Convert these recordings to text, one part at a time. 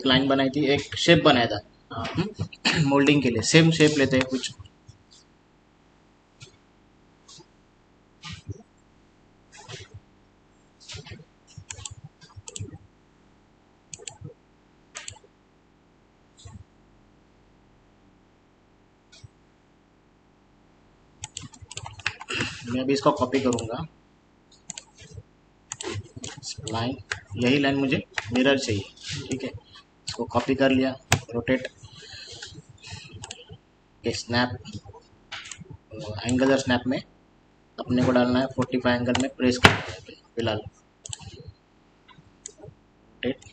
एक लाइन बनाई थी, एक शेप बनाया था मोल्डिंग के लिए। सेम शेप लेते हैं कुछ, मैं अभी इसको कॉपी करूंगा लाइन, यही लाइन मुझे मिरर चाहिए, ठीक है। इसको कॉपी कर लिया, रोटेट, स्नैप, एंगल स्नैप में अपने को डालना है 45 एंगल में, प्रेस कर दिया फिलहाल, रोटेट,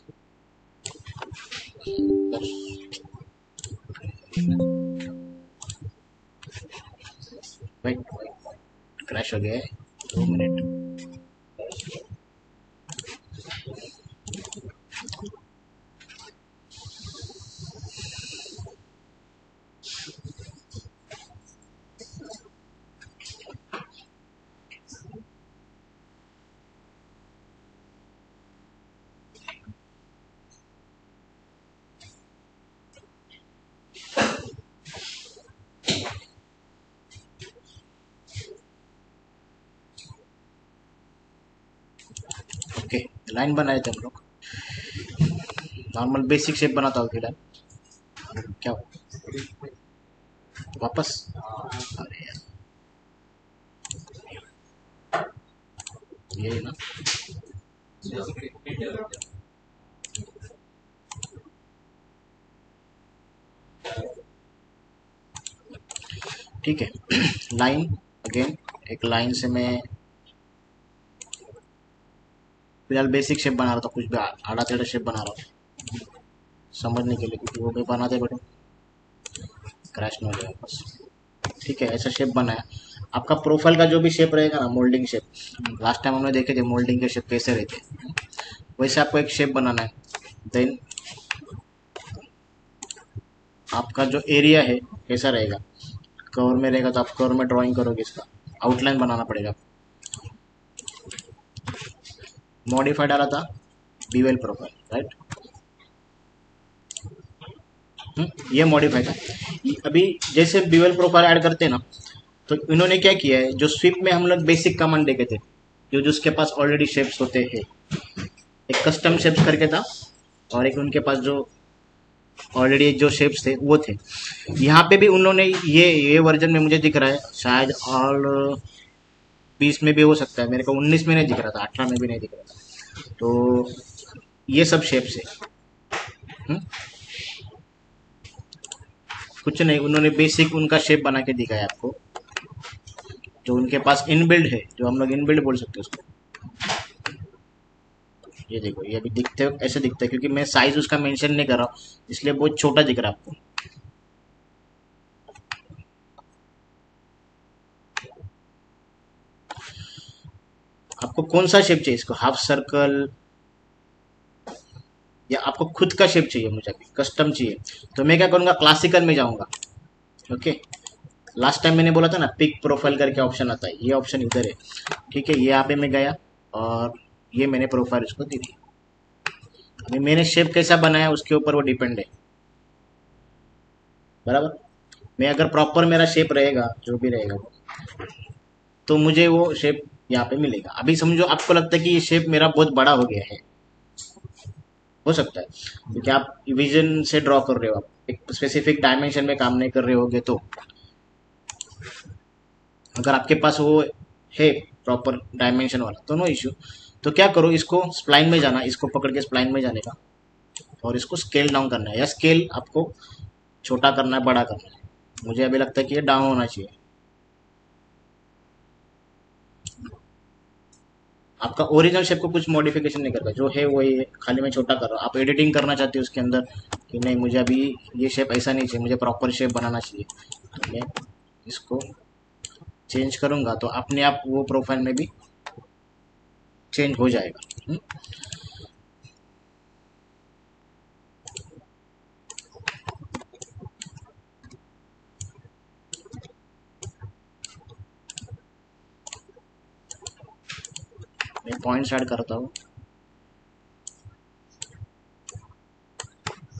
वेट, क्रैश हो गया है, 2 मिनट। ओके, लाइन बनाए थे हम लोग, नॉर्मल बेसिक शेप बनाता हूँ फिलहाल। क्या हो वापस, अरे यार यही ना, ठीक है। लाइन अगेन, एक लाइन से मैं फिलहाल बेसिक शेप बना रहा था, कुछ भी आड़ा टेढ़ा शेप बना रहा था समझने के लिए, क्योंकि वो भी बनाते बटे क्रैश ना हो जाए बस। ठीक है, ऐसा शेप बनाया। आपका प्रोफाइल का जो भी शेप रहेगा ना, मोल्डिंग शेप, लास्ट टाइम हमने देखे थे मोल्डिंग के शेप कैसे रहते हैं, वैसे आपको एक शेप बनाना है। देन आपका जो एरिया है कैसा रहेगा, कवर में रहेगा तो आप कवर में ड्राइंग करोगे, इसका आउटलाइन बनाना पड़ेगा। मॉडिफाई डाला था बीवेल प्रोफाइल, राइट, ये मॉडिफाई था। अभी जैसे बीवेल प्रोफाइल ऐड करते हैं ना, तो इन्होंने क्या किया है, जो स्विप में हम लोग बेसिक कमांड देखे थे, जो जिसके पास ऑलरेडी शेप्स होते हैं, एक कस्टम शेप्स करके था, और एक उनके पास जो ऑलरेडी जो शेप्स थे वो थे। यहाँ पे भी उन्होंने ये वर्जन में मुझे दिख रहा है, शायद ऑल 20 में भी हो सकता है, मेरे को 19 में नहीं दिख रहा था, 18 में भी नहीं दिख रहा था। तो ये सब शेप्स है, हुँ? कुछ नहीं, उन्होंने बेसिक उनका शेप बना के दिखाया आपको, जो उनके पास इनबिल्ड है, जो हम लोग इनबिल्ड बोल सकते हैं उसको। ये देखो, ये अभी दिखते ऐसे दिखता है, क्योंकि मैं साइज उसका मेंशन नहीं कर रहा हूँ, इसलिए बहुत छोटा दिख रहा है आपको। आपको कौन सा शेप चाहिए, इसको हाफ सर्कल या आपको खुद का शेप चाहिए, मुझे अभी कस्टम चाहिए, तो मैं क्या करूंगा, क्लासिकल में जाऊंगा। ओके, लास्ट टाइम मैंने बोला था ना पिक प्रोफाइल करके ऑप्शन आता है, ये ऑप्शन इधर है, ठीक है। ये यहाँ पे मैं गया और ये मैंने प्रोफाइल उसको दी थी। अभी मैंने शेप कैसा बनाया उसके ऊपर वो डिपेंड है, बराबर। मैं अगर प्रॉपर मेरा शेप रहेगा, जो भी रहेगा वो, तो मुझे वो शेप यहाँ पे मिलेगा। अभी समझो आपको लगता है कि ये शेप मेरा बहुत बड़ा हो गया है, हो सकता है क्योंकि आप विजन से ड्रॉ कर रहे हो, आप एक स्पेसिफिक डायमेंशन में काम नहीं कर रहे होगे। तो अगर आपके पास वो है प्रॉपर डायमेंशन वाला तो नो इश्यू। तो क्या करो, इसको स्प्लाइन में जाना, इसको पकड़ के स्प्लाइन में जाने का, और इसको स्केल डाउन करना है, या स्केल आपको छोटा करना है, बड़ा करना है। मुझे अभी लगता है कि ये डाउन होना चाहिए। आपका ओरिजिनल शेप को कुछ मॉडिफिकेशन नहीं करना, जो है वही है, खाली मैं छोटा कर रहा हूँ। आप एडिटिंग करना चाहते हो उसके अंदर कि नहीं, मुझे अभी ये शेप ऐसा नहीं चाहिए, मुझे प्रॉपर शेप बनाना चाहिए, तो मैं इसको चेंज करूंगा तो अपने आप वो प्रोफाइल में भी चेंज हो जाएगा। मैं पॉइंट्स ऐड करता हूँ,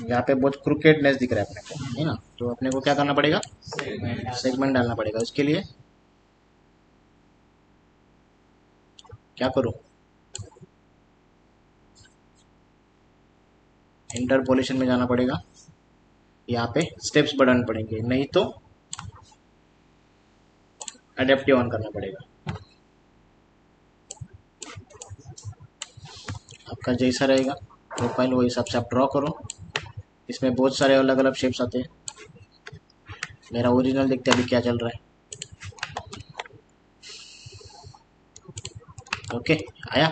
यहाँ पे बहुत क्रिकेटनेस दिख रहा है अपने को, है ना। तो अपने को क्या करना पड़ेगा, सेगमेंट डालना पड़ेगा। उसके लिए क्या करूँ, इंटरपोलेशन में जाना पड़ेगा, यहाँ पे स्टेप्स बढ़ाने पड़ेंगे, नहीं तो अडेप्टिव ऑन करना पड़ेगा। आपका जैसा रहेगा प्रोफाइल वो हिसाब से आप ड्रॉ करो। इसमें बहुत सारे अलग अलग शेप्स आते हैं। मेरा ओरिजिनल देखते हैं अभी क्या चल रहा है। ओके, आया।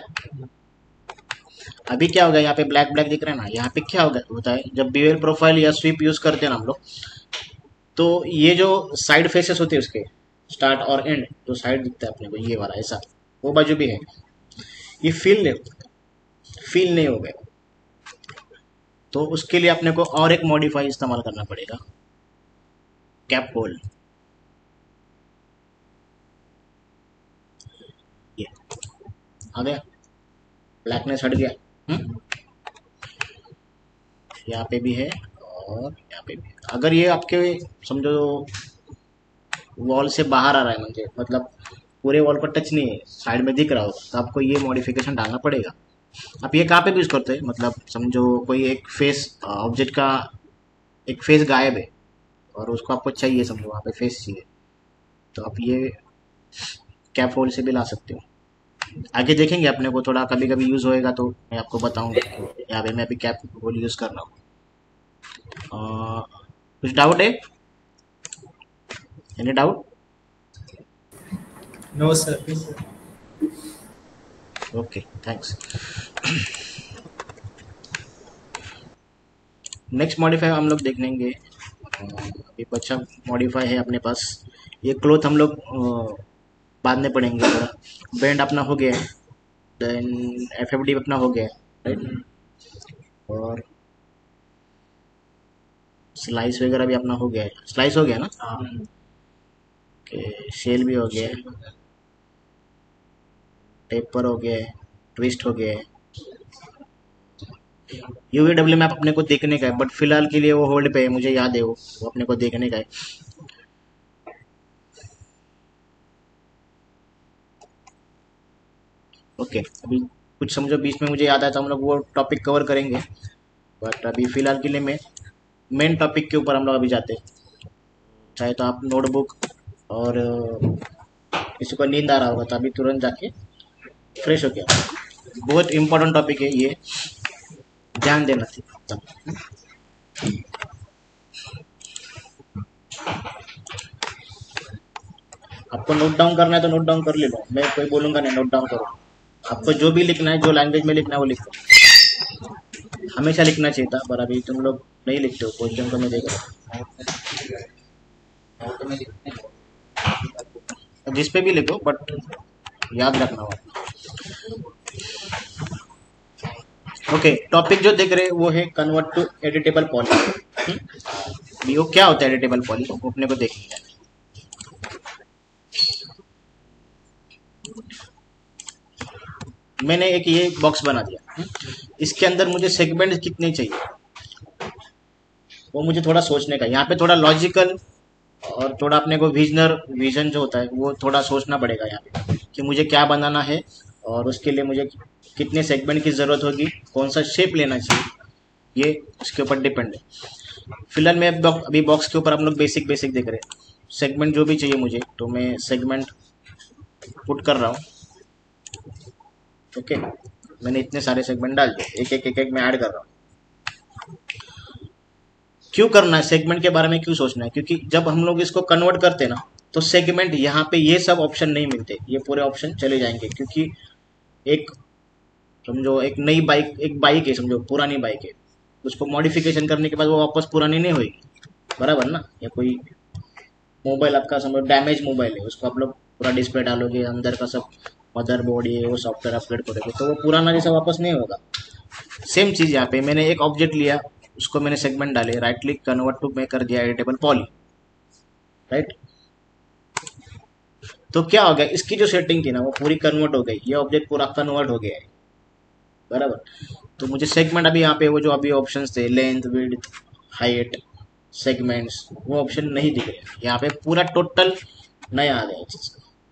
अभी क्या होगा, यहाँ पे ब्लैक ब्लैक दिख रहा है ना, यहाँ पे क्या होता है जब बीवेल प्रोफाइल या स्वीप यूज करते हैं ना हम लोग, तो ये जो साइड फेसेस होते हैं उसके स्टार्ट और एंड, तो साइड दिखता है अपने को ये वाला, ऐसा वो बाजू भी है, ये फील नहीं हो गया। तो उसके लिए अपने को और एक मॉडिफाई इस्तेमाल करना पड़ेगा, कैप होल। ये आ गया, ब्लैकनेस हट गया। यहाँ पे भी है और यहाँ पे भी। अगर ये आपके समझो वॉल से बाहर आ रहा है, मतलब पूरे वॉल पर टच नहीं है, साइड में दिख रहा हो, तो आपको ये मॉडिफिकेशन डालना पड़ेगा। आप ये कहाँ पे भी यूज करते हैं, मतलब समझो कोई एक फेस ऑब्जेक्ट का एक फेस गायब है और उसको आपको चाहिए, समझो वहाँ पे फेस चाहिए, तो आप ये कैप होल से भी ला सकते हो। आगे देखेंगे, अपने को थोड़ा कभी कभी यूज होएगा तो मैं आपको बताऊंगा। यहाँ पे मैं अभी कैप होल यूज कर रहा हूँ। कुछ डाउट है, any doubt? No sir. Okay, thanks. Next modify हम लोग देख लेंगे। एक अच्छा मॉडिफाई है अपने पास, ये क्लोथ हम लोग बांधने पड़ेंगे थोड़ा। बैंड अपना हो गया है, देन एफएफडी अपना हो गया है, राइट। और स्लाइस वगैरह भी अपना हो गया है, स्लाइस हो गया ना, कि शेल भी हो गया है, टेपर हो गया है, ट्विस्ट हो गया है। यूवीडब्ल्यू मैप अपने को देखने का है, बट फिलहाल के लिए वो होल्ड पे है, मुझे याद है वो अपने को देखने का है। ओके, अभी कुछ समझो बीच में मुझे याद आया तो हम लोग वो टॉपिक कवर करेंगे, बट अभी फिलहाल के लिए मैं मेन टॉपिक के ऊपर हम लोग अभी जाते हैं। चाहे तो आप नोटबुक और किसी को नींद आ रहा होगा तो अभी तुरंत जाके फ्रेश हो गया। बहुत इंपॉर्टेंट टॉपिक है ये, ध्यान देना चाहिए। आपको नोट डाउन करना है तो नोट डाउन कर ले लो, मैं कोई बोलूंगा नहीं नोट डाउन करो। आपको जो भी लिखना है, जो लैंग्वेज में लिखना है वो लिखो। हमेशा लिखना चाहिए था, पर अभी तुम लोग नहीं लिखते हो, क्वेश्चन को मैं देख रहा हूँ। जिस पे भी लिखो, बट याद रखना हो। ओके, टॉपिक जो देख रहे हैं वो है कन्वर्ट टू एडिटेबल पॉली। वो क्या होता है एडिटेबल पॉली, वो अपने को देखेंगे। मैंने एक ये बॉक्स बना दिया, इसके अंदर मुझे सेगमेंट कितने चाहिए वो मुझे थोड़ा सोचने का, यहाँ पे थोड़ा लॉजिकल और थोड़ा अपने को विजन जो होता है वो थोड़ा सोचना पड़ेगा यहाँ पे, कि मुझे क्या बनाना है और उसके लिए मुझे कितने सेगमेंट की जरूरत होगी, कौन सा शेप लेना चाहिए, ये उसके ऊपर डिपेंड है। फिलहाल मैं अभी बॉक्स के ऊपर हम लोग बेसिक बेसिक देख रहे हैं। सेगमेंट जो भी चाहिए मुझे, तो मैं सेगमेंट पुट कर रहा हूँ। ओके, मैंने इतने सारे सेगमेंट डाल दिए, एक एक मैं ऐड कर रहा हूँ। क्यों करना है, सेगमेंट के बारे में क्यों सोचना है, क्योंकि जब हम लोग इसको कन्वर्ट करते हैं ना, तो सेगमेंट यहाँ पे ये सब ऑप्शन नहीं मिलते, ये पूरे ऑप्शन चले जाएंगे। क्योंकि एक समझो एक नई बाइक, एक बाइक है समझो, पुरानी बाइक है, उसको मॉडिफिकेशन करने के बाद वो वापस पुरानी नहीं होगी, बराबर ना। या कोई मोबाइल आपका समझो डैमेज मोबाइल है, उसको आप लोग पूरा डिस्प्ले डालोगे, अंदर का सब मदरबोर्ड ये वो सॉफ्टवेयर अपग्रेड करोगे, तो वो पुराना जैसा वापस नहीं होगा। सेम चीज यहाँ पे मैंने एक ऑब्जेक्ट लिया, उसको मैंने सेगमेंट डाले, राइट क्लिक कन्वर्ट टू में कर दिया एडिटेबल पॉली, राइट। तो क्या हो गया, इसकी जो सेटिंग थी ना वो पूरी कन्वर्ट हो गई, ये ऑब्जेक्ट पूरा कन्वर्ट हो गया है। बराबर। तो मुझे सेगमेंट अभी यहाँ पे वो जो अभी ऑप्शंस थे लेंथ विड्थ हाइट सेगमेंट्स वो ऑप्शन नहीं दिख रहे, यहाँ पे पूरा टोटल नया आ गया चीज।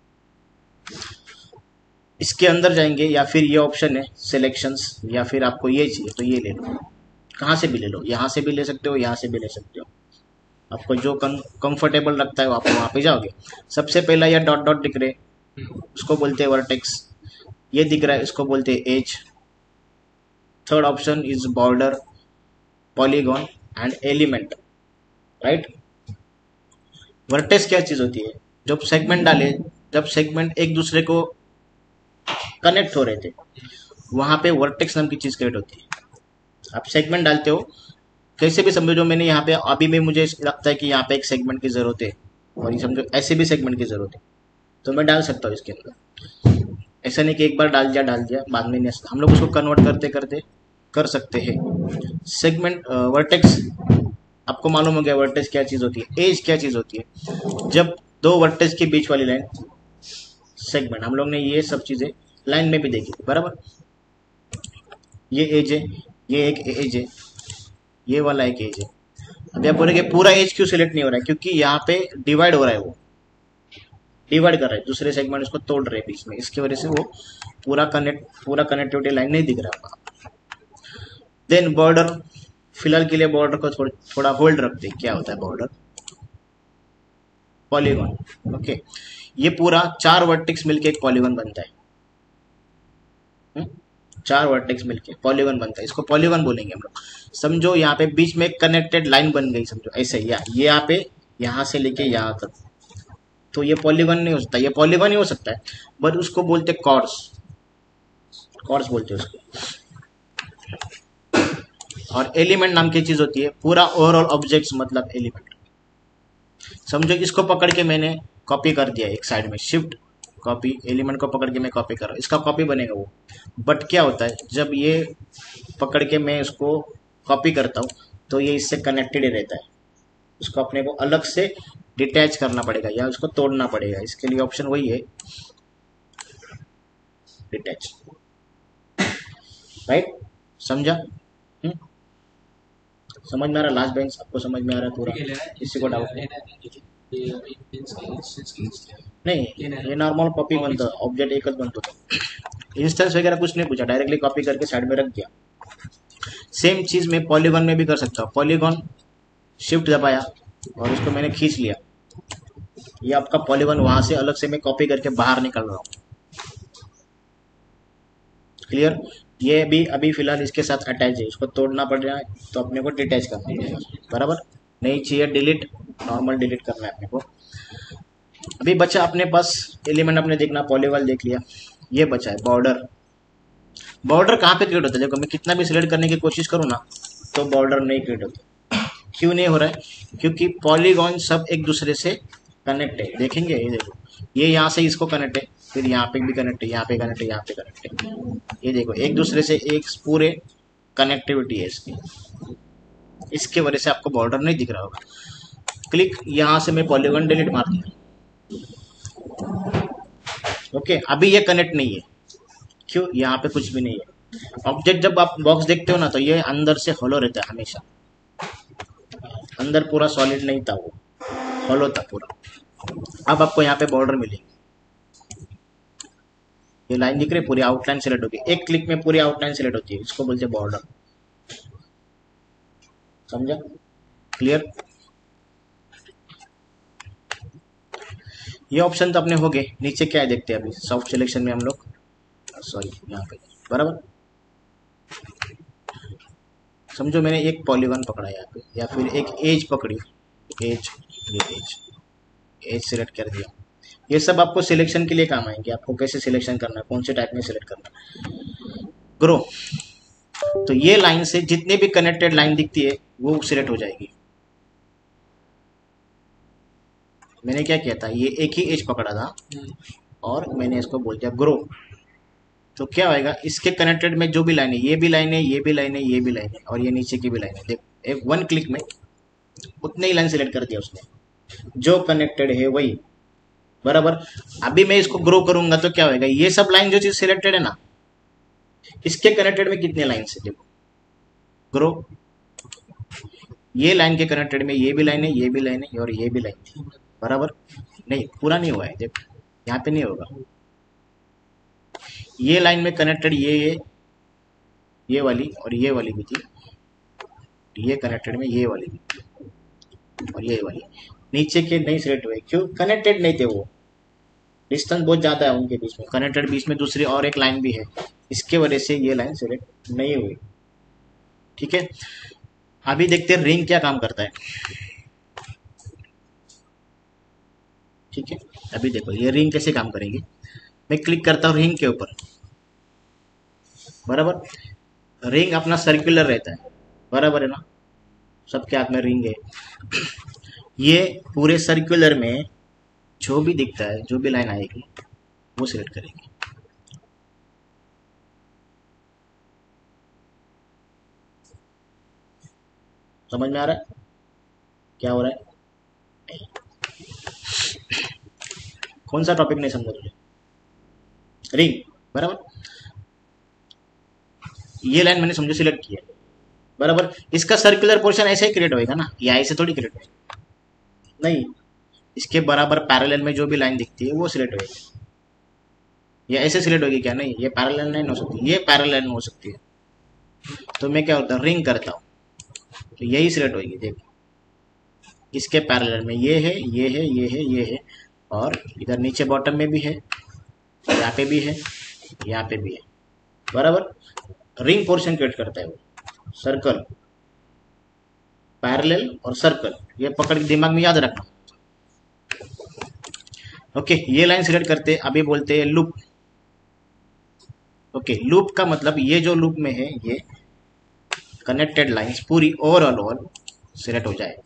इसके अंदर जाएंगे या फिर ये ऑप्शन है सिलेक्शंस, या फिर आपको ये चाहिए तो ये ले लो, कहाँ से भी ले लो, यहाँ से भी ले सकते हो यहाँ से भी ले सकते हो, आपको जो कंफर्टेबल लगता है आप वहाँ पे जाओगे। सबसे पहला ये डॉट डॉट दिख रहे उसको बोलते हैं वर्टेक्स, ये दिख रहा है इसको बोलते हैं edge. Third option is border polygon and element, right. Vertex क्या चीज होती है, जब सेगमेंट डाले, जब सेगमेंट एक दूसरे को कनेक्ट हो रहे थे वहां पे वर्टेक्स नाम की चीज क्रिएट होती है। आप सेगमेंट डालते हो कैसे भी समझो, जो मैंने यहाँ पे अभी में मुझे लगता है कि यहाँ पे एक सेगमेंट की जरूरत है और ये समझो ऐसे भी सेगमेंट की जरूरत है तो मैं डाल सकता हूँ इसके अंदर। ऐसा नहीं कि एक बार डाल दिया बाद में नहीं, हम लोग उसको कन्वर्ट करते करते कर सकते हैं। सेगमेंट वर्टेक्स आपको मालूम हो गया, वर्टेक्स क्या चीज होती है, एज क्या चीज होती है, जब दो वर्टेक्स के बीच वाली लाइन सेगमेंट। हम लोग ने ये सब चीजें लाइन में भी देखी बराबर। ये एज है, ये एक एज है, ये वाला एक एज है। अभी आप बोलेंगे पूरा एज क्यों सिलेक्ट नहीं हो रहा है, क्योंकि यहाँ पे डिवाइड हो रहा है, वो डिवाइड कर रहा है दूसरे सेगमेंट उसको तोड़ रहे हैं बीच में, इसकी वजह से वो पूरा कनेक्टिविटी लाइन नहीं दिख रहा होगा। देन बॉर्डर, फिलहाल के लिए बॉर्डर को थोड़ा होल्ड रखते हैं। क्या होता है बॉर्डर, पॉलीगॉन, ओके। ये पूरा 4 वर्टेक्स मिलके एक पॉलीगॉन बनता है। 4 वर्टेक्स मिलके पॉलीगॉन बनता है, इसको पॉलीगॉन बोलेंगे हम लोग। समझो यहाँ पे बीच में एक कनेक्टेड लाइन बन गई, समझो ऐसे ही, ये यहाँ पे यहाँ से लेके यहाँ तक, तो ये पॉलीगॉन नहीं हो सकता, ये पॉलीगॉन ही हो सकता है बट उसको बोलते कॉर्ड्स, कॉर्ड्स बोलते हैं उसको। और एलिमेंट नाम की चीज होती है, पूरा ओवरऑल ऑब्जेक्ट्स मतलब एलिमेंट। समझो इसको पकड़ के मैंने कॉपी कर दिया एक साइड में, शिफ्ट कॉपी, एलिमेंट को पकड़ के मैं कॉपी कर रहा हूँ, इसका कॉपी बनेगा वो। बट क्या होता है जब ये पकड़ के मैं इसको कॉपी करता हूँ तो ये इससे कनेक्टेड ही रहता है, उसको अपने को अलग से डिटैच करना पड़ेगा या उसको तोड़ना पड़ेगा। इसके लिए ऑप्शन वही है डिटैच, राइट। समझा? समझ में आ रहा? लास्ट बेंच आपको समझ में आ रहा है पूरा? किसी को डाउट नहीं? ये नॉर्मल कॉपी बनता, ऑब्जेक्ट एकच बनतो, इंस्टेंस वगैरह कुछ नहीं पूछा, डायरेक्टली कॉपी करके साइड में रख दिया। सेम चीज मैं पॉलीगॉन में भी कर सकता हूँ। पॉलीगॉन शिफ्ट दबाया और उसको मैंने खींच लिया, ये आपका पॉलीगॉन वहां से अलग से मैं कॉपी करके बाहर निकल रहा हूँ। क्लियर? ये भी अभी फिलहाल इसके साथ अटैच है, इसको तोड़ना पड़ रहा है तो अपने को डिटैच करना पड़ेगा, बराबर। नहीं चाहिए डिलीट, नॉर्मल डिलीट करना है अपने को। अभी बचा अपने पास एलिमेंट, अपने देखना पॉलीगॉन देख लिया, ये बचा है बॉर्डर। बॉर्डर कहाँ पे क्रिएट होता है? देखो मैं कितना भी सिलेक्ट करने की कोशिश करूँ ना तो बॉर्डर नहीं क्रिएट होता। क्यों नहीं हो रहा है? क्योंकि पॉलीगॉन सब एक दूसरे से कनेक्ट है। देखेंगे ये, देखो ये यहाँ से इसको कनेक्ट है, फिर यहाँ पे भी कनेक्ट है, यहाँ पे कनेक्ट है, यहाँ पे कनेक्ट है, ये देखो एक दूसरे से एक पूरे कनेक्टिविटी है इसकी। इसके वजह से आपको बॉर्डर नहीं दिख रहा होगा। क्लिक, यहाँ से मैं पॉलीगॉन डिलीट मार दिया, ओके। अभी ये कनेक्ट नहीं है, क्यों? यहाँ पे कुछ भी नहीं है। ऑब्जेक्ट जब आप बॉक्स देखते हो ना तो ये अंदर से हॉलो रहता है हमेशा, अंदर पूरा सॉलिड नहीं था, वो हॉलो था पूरा। अब आपको यहाँ पे बॉर्डर मिलेगी, ये लाइन दिख रही है, पूरी आउटलाइन सिलेक्ट होगी, एक क्लिक में पूरी आउटलाइन सिलेक्ट होती है, इसको बोलते हैं बॉर्डर। समझा? क्लियर? ये ऑप्शन तो अपने हो गए। नीचे क्या है देखते हैं अभी, सॉफ्ट सिलेक्शन में हम लोग, सॉरी यहाँ पे, बराबर। समझो मैंने एक पॉलीगॉन पकड़ा यहाँ पे, या फिर एक एज पकड़ी, एज, ये एज सिलेक्ट कर दिया। ये सब आपको सिलेक्शन के लिए काम आएंगे, आपको कैसे सिलेक्शन करना है, कौन से टाइप में सिलेक्ट करना। ग्रो, तो ये लाइन से जितने भी कनेक्टेड लाइन दिखती है वो सिलेक्ट हो जाएगी। मैंने क्या किया था, ये एक ही एज पकड़ा था और मैंने इसको बोल दिया ग्रो, तो क्या होएगा, इसके कनेक्टेड में जो भी लाइन है, ये भी लाइन है, ये भी लाइन है, ये भी लाइन है, और ये नीचे की भी लाइन है। देखो एक वन क्लिक में उतने ही लाइन सिलेक्ट कर दिया उसने, जो कनेक्टेड है वही, बराबर। अभी मैं इसको ग्रो करूंगा तो क्या होगा, ये सब लाइन जो चीज सिलेक्टेड है ना, इसके कनेक्टेड में कितने लाइन्स है देखो, ग्रो, ये लाइन के कनेक्टेड में ये भी लाइन है, ये भी लाइन है और ये भी लाइन थी, बराबर। नहीं, पूरा नहीं हुआ है देखो, यहाँ पे नहीं होगा। ये लाइन में कनेक्टेड ये वाली और ये वाली भी थी, ये कनेक्टेड में ये वाली भी थी और ये वाली। नीचे के नहीं सिलेक्ट हुए, क्यों? कनेक्टेड नहीं थे वो, डिस्टेंस बहुत ज़्यादा है उनके बीच में, कनेक्टेड बीच में दूसरी और एक लाइन भी है, इसके वजह से ये लाइन सिलेक्ट नहीं हुई। ठीक है, अभी देखते हैं रिंग क्या काम करता है। ठीक है, अभी देखो ये रिंग कैसे काम करेंगे। मैं क्लिक करता हूँ रिंग के ऊपर, बराबर। रिंग अपना सर्कुलर रहता है, बराबर है ना, सबके हाथ में रिंग है। ये पूरे सर्कुलर में जो भी दिखता है, जो भी लाइन आएगी वो सिलेक्ट करेंगे। समझ में आ रहा है क्या हो रहा है? नहीं। कौन सा टॉपिक नहीं समझ रहे? रिंग, बराबर। ये लाइन मैंने समझो सिलेक्ट किया, बराबर। इसका सर्कुलर पोर्शन ऐसे ही क्रिएट होएगा ना, या ऐसे थोड़ी क्रिएट होएगा, नहीं। इसके बराबर पैरेलल में जो भी लाइन दिखती है वो सिलेक्ट होएगी, या ऐसे सिलेक्ट होगी क्या? नहीं, ये पैरेलल नहीं हो सकती, ये पैरेलल हो सकती है। तो मैं क्या होता है, रिंग करता हूँ तो यही सिलेक्ट होगी। देखो इसके पैरेलल में ये है, ये है, ये है, ये है, और इधर नीचे बॉटम में भी है, यहाँ पे भी है, यहाँ पे भी है, बराबर। रिंग पोर्शन क्रिएट करता है वो, सर्कल, पैरेलल और सर्कल, ये पकड़ के दिमाग में याद रखना। ओके, ये लाइन सिलेक्ट करते, अभी बोलते हैं लूप। ओके, लूप का मतलब ये जो लूप में है ये कनेक्टेड लाइंस पूरी ओवरऑल सिलेक्ट हो जाए।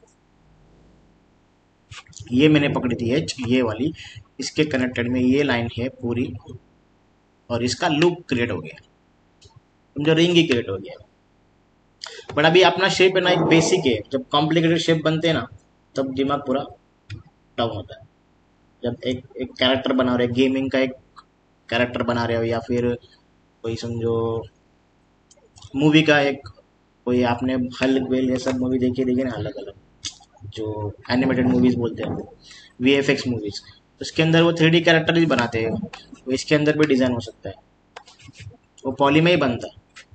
ये मैंने पकड़ी थी एच, ये वाली, इसके कनेक्टेड में ये लाइन है पूरी, और इसका लूप क्रिएट हो गया, समझो, रिंग ही क्रिएट हो गया। बट अभी अपना शेप है ना एक बेसिक है, जब कॉम्प्लिकेटेड शेप बनते हैं ना तब दिमाग पूरा डाउन होता है। जब एक एक कैरेक्टर बना रहे हो, गेमिंग का एक कैरेक्टर बना रहे हो, या फिर कोई समझो मूवी का एक, कोई आपने हल्क वेल ये सब मूवी देखी ना, अलग अलग जो एनिमेटेड मूवीज बोलते हैं, वीएफएक्स मूवीज, उसके अंदर वो 3D कैरेक्टर भी बनाते हैं, वो इसके अंदर भी डिजाइन हो सकता है, वो पॉली में ही बनता है।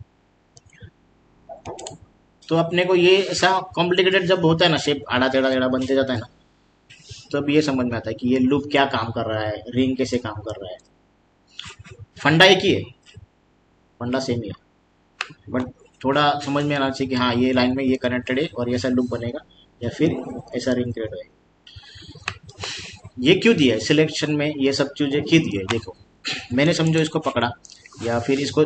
तो अपने को ये ऐसा कॉम्प्लिकेटेड जब होता है ना, शेप आड़ा टेढ़ा टेढ़ा बनते जाता है ना, तो अब ये समझ में आता है कि ये लूप क्या काम कर रहा है, रिंग कैसे काम कर रहा है। फंडा एक ही है, फंडा सेम ही है, बट थोड़ा समझ में आना चाहिए कि हाँ ये लाइन में ये कनेक्टेड है और ये ऐसा लूप बनेगा, या फिर ऐसा रिंग क्रिएट होएगा। ये क्यों दिया है सिलेक्शन में, ये सब चीजें क्यों दी है? देखो मैंने समझो इसको पकड़ा, या फिर इसको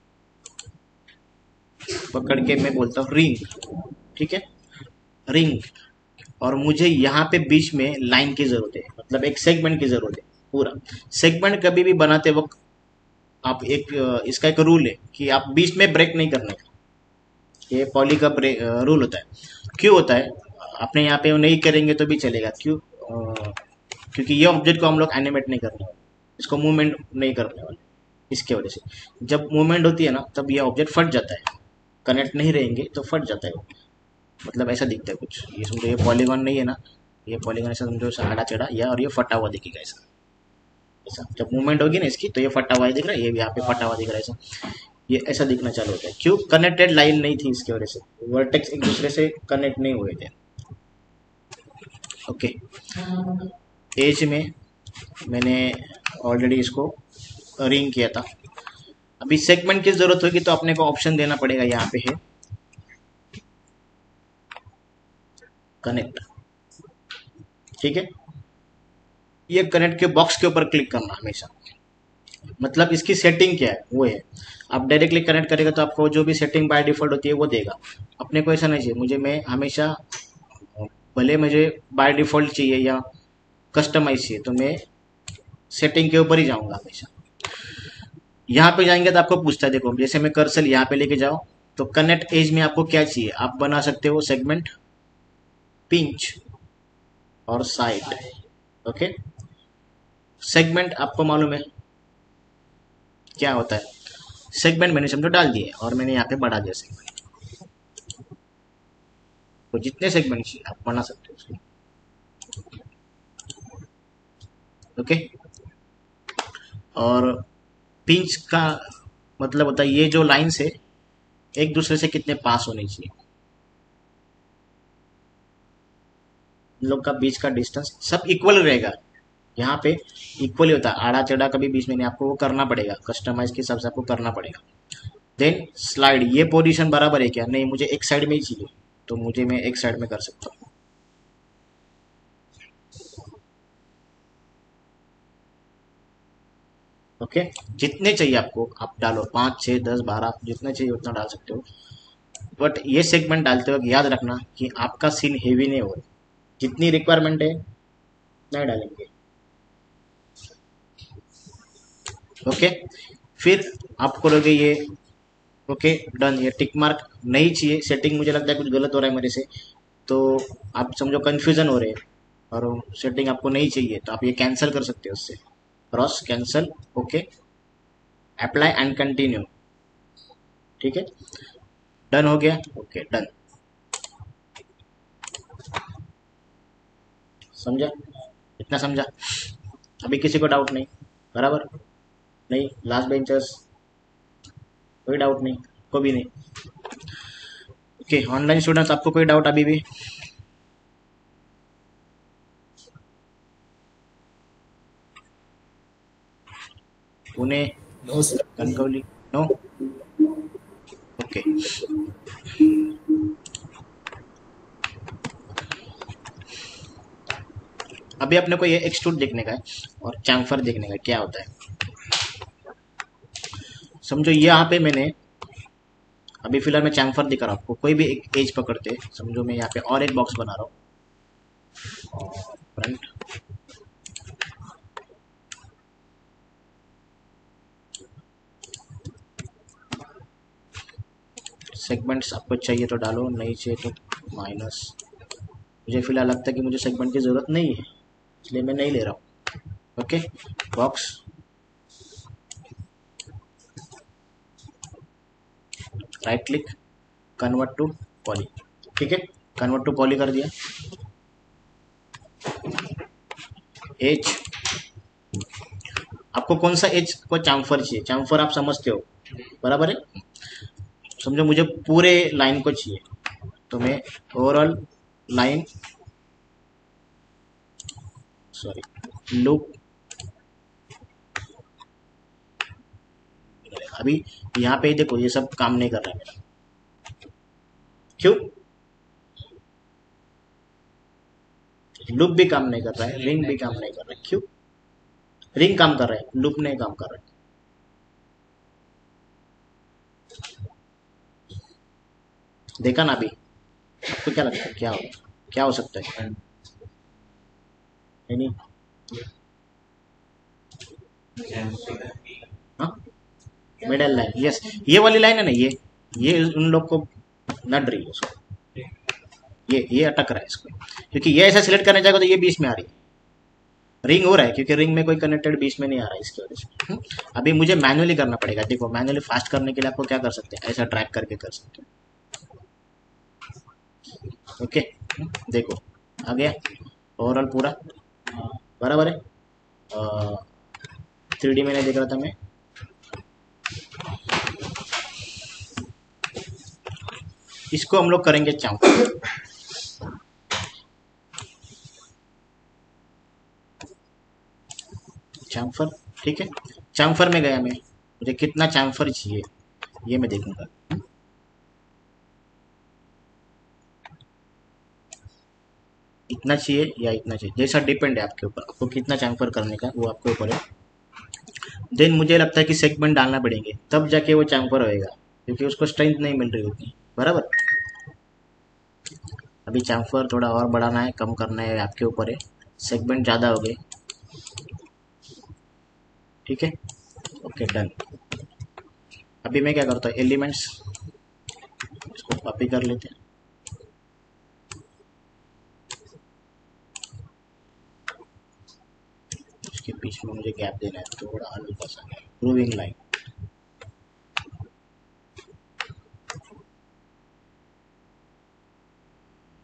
पकड़ के मैं बोलता हूँ रिंग, ठीक है, रिंग, और मुझे यहाँ पे बीच में लाइन की जरूरत है, मतलब एक सेगमेंट की जरूरत है। पूरा सेगमेंट कभी भी बनाते वक्त आप एक इसका एक रूल है कि आप बीच में ब्रेक नहीं करने का, ये पॉली का रूल होता है। क्यों होता है? अपने यहाँ पे वो नहीं करेंगे तो भी चलेगा, क्यों? क्योंकि ये ऑब्जेक्ट को हम लोग एनिमेट नहीं करने वाले, इसको मूवमेंट नहीं करने वाले, इसके वजह से जब मूवमेंट होती है ना तब ये ऑब्जेक्ट फट जाता है, कनेक्ट नहीं रहेंगे तो फट जाता है वो, मतलब ऐसा दिखता है कुछ। ये समझो ये पॉलीगॉन नहीं है ना, ये पॉलीगॉन ऐसा समझो, ऐसा आड़ा चढ़ा या, और ये फटा हुआ दिखेगा ऐसा, ऐसा जब मूवमेंट होगी ना इसकी तो ये फटा हुआ दिख रहा है, ये भी यहाँ पे फटा हुआ दिख रहा है ऐसा, ये ऐसा दिखना चालू होता है। क्यों? कनेक्टेड लाइन नहीं थी, इसकी वजह से वर्टेक्स एक दूसरे से कनेक्ट नहीं हुए थे। ओके, एज में मैंने ऑलरेडी इसको रिंग किया था। अभी सेगमेंट की जरूरत होगी तो अपने को ऑप्शन देना पड़ेगा, यहाँ पे है कनेक्ट, ठीक है। ये कनेक्ट के बॉक्स के ऊपर क्लिक करना हमेशा, मतलब इसकी सेटिंग क्या है वो है। आप डायरेक्टली कनेक्ट करेगा तो आपको जो भी सेटिंग बाय डिफॉल्ट होती है वो देगा। अपने को ऐसा नहीं चाहिए, मुझे मैं हमेशा भले मुझे बाय डिफॉल्ट चाहिए या कस्टमाइज चाहिए, तो मैं सेटिंग के ऊपर ही जाऊंगा हमेशा। यहाँ पे जाएंगे तो आपको पूछता है, देखो जैसे मैं कर्सर यहाँ पे लेके जाओ तो कनेक्ट एज में आपको क्या चाहिए, आप बना सकते हो सेगमेंट, पिंच और साइड। ओके, सेगमेंट आपको मालूम है क्या होता है? सेगमेंट मैंने समझो डाल दिए और मैंने यहाँ पे बढ़ा दिया सेगमेंट। तो जितने सेगमेंट चाहिए आप बना सकते हो उसके। ओके। और पिंच का मतलब होता है ये जो लाइन्स है एक दूसरे से कितने पास होने चाहिए, इन लोग का बीच का डिस्टेंस सब इक्वल रहेगा। यहाँ पे इक्वल ही होता है, आड़ा चढ़ा कभी बीच में नहीं, आपको वो करना पड़ेगा, कस्टमाइज के हिसाब से आपको करना पड़ेगा। देन स्लाइड, ये पोजीशन बराबर है क्या, नहीं मुझे एक साइड में ही चाहिए, तो मुझे मैं एक साइड में कर सकता हूँ। ओके। जितने चाहिए आपको आप डालो, 5 6 10 12 जितने चाहिए उतना डाल सकते हो। बट ये सेगमेंट डालते वक्त याद रखना कि आपका सीन हेवी नहीं हो, जितनी रिक्वायरमेंट है नहीं डालेंगे। ओके। फिर आप करोगे ये। ओके डन, ये टिक मार्क नहीं चाहिए, सेटिंग मुझे लगता है कुछ गलत हो रहा है मेरे से, तो आप समझो कंफ्यूजन हो रहे हैं और सेटिंग आपको नहीं चाहिए तो आप ये कैंसिल कर सकते हो उससे, cross cancel. Okay, apply and continue. ठीक है, डन हो गया। ओके डन, समझा, इतना समझा। अभी किसी को डाउट नहीं, बराबर नहीं, लास्ट बेंचर्स कोई डाउट नहीं, को भी नहीं। ओके ऑनलाइन स्टूडेंट्स, आपको कोई डाउट अभी भी? Pune, no sir. Kankauli, no. Okay. अभी अपने को ये एक्सट्रूड देखने का है और चैम्फर देखने का क्या होता है। समझो यहाँ पे मैंने अभी फिलहाल मैं चैम्फर दिखा रहा हूँ आपको, कोई भी एक एज पकड़ते, समझो मैं यहाँ पे और एक बॉक्स बना रहा हूँ, फ्रंट, सेगमेंट्स आपको चाहिए तो डालो, नहीं चाहिए तो माइनस। मुझे फिलहाल लगता है कि मुझे सेगमेंट की ज़रूरत नहीं है, इसलिए मैं नहीं ले रहा हूँ। Okay, box, right click, convert to poly. ठीक है, कन्वर्ट टू पॉली कर दिया। एज, आपको कौन सा एज को चाम्फर चाहिए, चाम्फर आप समझते हो, बराबर है। समझो मुझे पूरे लाइन को चाहिए, तो मैं ओवरऑल लाइन, सॉरी लूप, अभी यहाँ पे देखो ये सब काम नहीं कर रहा है मेरा, क्यों? लूप भी काम नहीं कर रहा है, रिंग भी काम नहीं कर रहा है, क्यों? रिंग काम कर रहा है, लूप नहीं काम कर रहा है। देखा ना अभी, आपको क्या लगता है क्या हो, क्या हो सकता है? नहीं, हाँ, मिडल लाइन, यस, ये वाली लाइन है ना, ये उन लोग को नड रही है उसको, ये अटक रहा है इसको, क्योंकि ये ऐसा सिलेक्ट करने जाएगा तो ये बीच में आ रही है, रिंग हो रहा है क्योंकि रिंग में कोई कनेक्टेड बीच में नहीं आ रहा है इसकी वजह से। अभी मुझे मैनुअली करना पड़ेगा, देखो मैनुअली फास्ट करने के लिए आपको क्या कर सकते हैं, ऐसा ड्रैग करके कर सकते हैं। ओके, देखो आ गया ओवरऑल पूरा, बराबर है। 3D में नहीं देख रहा था मैं, इसको हम लोग करेंगे चाम्फर। चाम्फर, ठीक है, चाम्फर में गया मैं, मुझे कितना चाम्फर चाहिए ये मैं देखूंगा। इतना चाहिए या इतना चाहिए, जैसा डिपेंड है आपके ऊपर, आपको कितना चाम्फर करने का वो आपके ऊपर है। देन मुझे लगता है कि सेगमेंट डालना पड़ेंगे तब जाके वो चाम्फर होएगा, क्योंकि उसको स्ट्रेंथ नहीं मिल रही उतनी, बराबर। अभी चाम्फर थोड़ा और बढ़ाना है कम करना है आपके ऊपर है, सेगमेंट ज़्यादा हो गए। ठीक है, ओके डन। अभी मैं क्या करता हूँ, एलिमेंट्स इसको कॉपी कर लेते हैं, इसके बीच में मुझे गैप देना है थोड़ा हल्का सा, ग्रूविंग लाइन,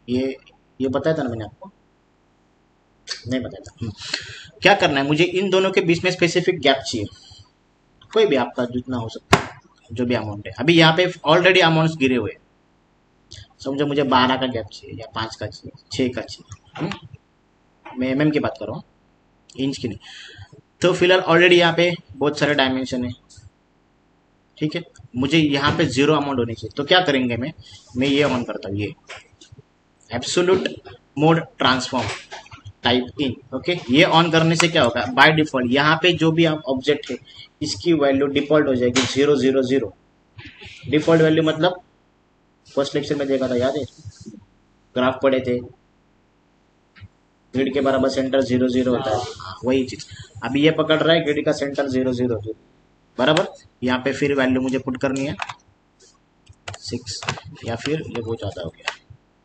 ये बताया था ना मैंने आपको, नहीं बताया था। क्या करना है, मुझे इन दोनों के बीच में स्पेसिफिक गैप चाहिए, कोई भी आपका जितना हो सकता है, जो भी अमाउंट है। अभी यहाँ पे ऑलरेडी अमाउंट्स गिरे हुए हैं, समझो मुझे 12 का गैप चाहिए या 5 का चाहिए, 6 का चाहिए। मैं mm की बात कर रहा हूँ, इंच की नहीं। तो फिलहाल ऑलरेडी यहाँ पे बहुत सारे डायमेंशन है, ठीक है। मुझे यहाँ पे 0 अमाउंट होनी चाहिए, तो क्या करेंगे, मैं ये ऑन करता हूँ, ये absolute mode transform type in. Okay, ये ऑन करने से क्या होगा, बाय डिफॉल्ट यहाँ पे जो भी आप ऑब्जेक्ट है इसकी वैल्यू डिफॉल्ट हो जाएगी 0 0 0। डिफॉल्ट वैल्यू मतलब फर्स्ट लेक्चर में देखा था, याद है, ग्राफ पढ़े थे, ग्रिड के बराबर सेंटर 0 0 होता है, हाँ वही चीज। अभी ये पकड़ रहा है ग्रिड का सेंटर 0 0 0 बराबर। यहाँ पे फिर वैल्यू मुझे पुट करनी है 6, या फिर ये बहुत ज्यादा हो गया।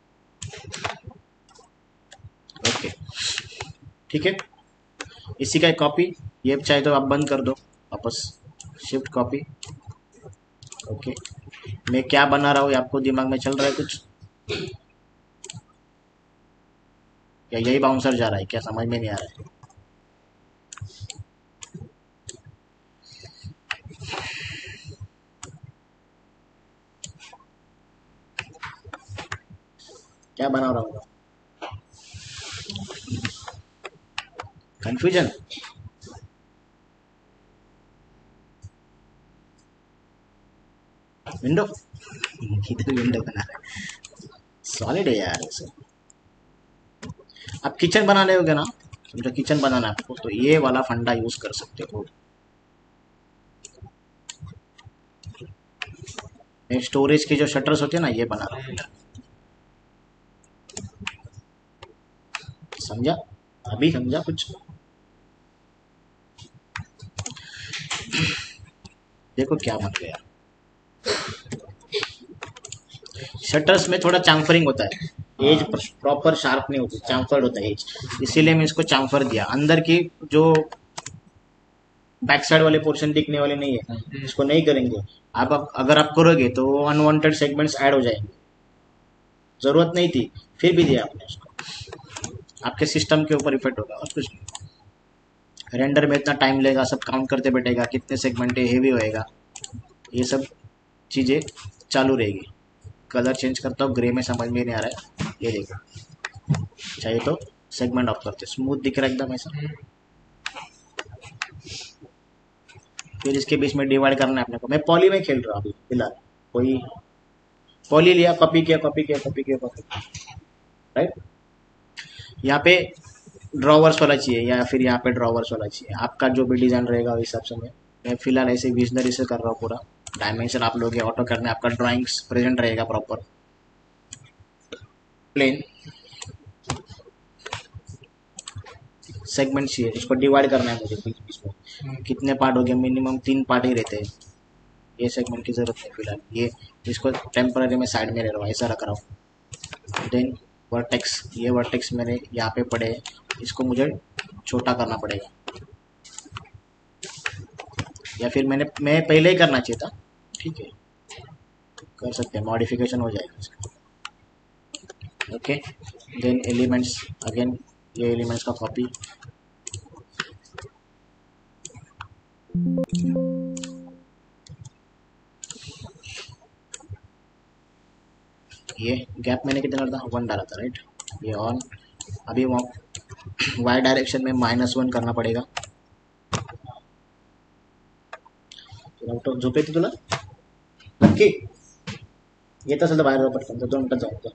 ओके ठीक है, इसी का एक कॉपी, ये चाहे तो आप बंद कर दो वापस, शिफ्ट कॉपी। ओके, मैं क्या बना रहा हूँ आपको दिमाग में चल रहा है कुछ, या यही बाउंसर जा रहा है क्या, समझ में नहीं आ रहा है। क्या बना रहा हूँ, कंफ्यूजन। विंडो, इधर विंडो बना रहा है, सॉलिड है यार इसे। आप किचन बना रहे होगे ना, समझो किचन बनाना है आपको, तो ये वाला फंडा यूज कर सकते हो। स्टोरेज की जो शटर्स होती है ना, ये बना रहा हूँ, समझा, अभी समझा कुछ। देखो क्या बन गया, शटर्स में थोड़ा चांफरिंग होता है, एज प्रॉपर शार्प नहीं होती, चांफर्ड होता है एज, इसीलिए मैं इसको चांफर दिया। अंदर की जो बैक साइड वाले पोर्शन दिखने वाले नहीं है, इसको नहीं करेंगे। आप अगर आप करोगे तो अनवांटेड सेगमेंट्स ऐड हो जाएंगे, जरूरत नहीं थी, फिर भी दिया आपने इसको, आपके सिस्टम के ऊपर इफेक्ट होगा और कुछ नहीं। रेंडर में इतना टाइम लेगा, सब काउंट करते बैठेगा, कितने सेगमेंट है, हेवी होएगा, ये सब चीजें चालू रहेगी। कलर चेंज करता हूँ, ग्रे में समझ में नहीं आ रहा है, ये देखो, चाहिए तो सेगमेंट ऑफ करते, स्मूथ दिख रहा है एकदम ऐसा। फिर इसके बीच में डिवाइड करना है अपने को। मैं पॉली में खेल रहा हूँ अभी फिलहाल, कोई पॉली लिया, कॉपी किया, कॉपी किया, कॉपी किया, कॉपी, राइट। यहाँ पे ड्रॉवर्स वाला चाहिए या फिर यहाँ पे ड्रॉवर्स वाला चाहिए, आपका जो भी डिजाइन रहेगा उस हिसाब से। मैं फिलहाल ऐसे विजनरी से कर रहा हूँ पूरा। डायमेंशन आप लोग ऑटो करना है, आपका ड्राइंग्स प्रेजेंट रहेगा प्रॉपर प्लेन। सेगमेंट चाहिए, इसको डिवाइड करना है मुझे बीच बीच में, कितने पार्ट हो गए, मिनिमम 3 पार्ट ही रहते हैं। ये सेगमेंट की जरूरत नहीं फिलहाल, ये इसको टेम्पररी में साइड में रह रहा हूँ, ऐसा रख रहा हूँ। देन वर्टेक्स, ये वर्टेक्स मेरे यहाँ पे पड़े हैं, इसको मुझे छोटा करना पड़ेगा, या फिर मैं पहले ही करना चाहिए था, ठीक है, कर सकते हैं, मॉडिफिकेशन हो जाएगा इसका। ओके, देन एलिमेंट्स, अगेन ये एलिमेंट्स का कॉपी, ये गैप मैंने कितना डाला था, 1 डाला था, राइट। ये ऑन, अभी वाई डायरेक्शन में -1 करना पड़ेगा। झोपे ती तुला नक्की, येत असेल तर बाहेर जाऊ पटकन, तर 2 मिनिटात जाऊ.